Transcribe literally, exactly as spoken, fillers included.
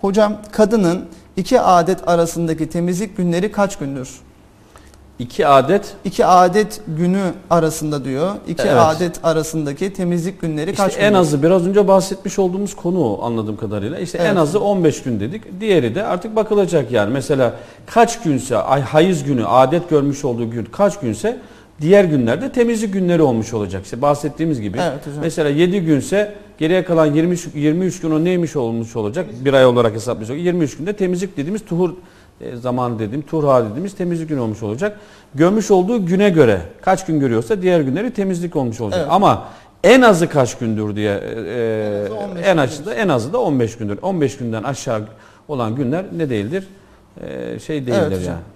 Hocam kadının iki adet arasındaki temizlik günleri kaç gündür? İki adet. İki adet günü arasında diyor. İki Evet. adet arasındaki temizlik günleri İşte kaç gündür? en azı biraz önce bahsetmiş olduğumuz konu o anladığım kadarıyla. İşte Evet. en azı on beş gün dedik. Diğeri de artık bakılacak yani. Mesela kaç günse ay hayız günü, adet görmüş olduğu gün kaç günse diğer günlerde temizlik günleri olmuş olacak. İşte bahsettiğimiz gibi. Evet hocam. Mesela yedi günse geriye kalan yirmi üç, yirmi üç gün o neymiş olmuş olacak? Bir ay olarak hesaplayacak. yirmi üç günde temizlik dediğimiz tuhur e, zamanı dediğim, tuhra dediğimiz temizlik günü olmuş olacak. Görmüş olduğu güne göre kaç gün görüyorsa diğer günleri temizlik olmuş olacak. Evet. Ama en azı kaç gündür diye e, en azı en azı da en azı da on beş gündür. on beş günden aşağı olan günler ne değildir? E, şey değildir Evet hocam. yani.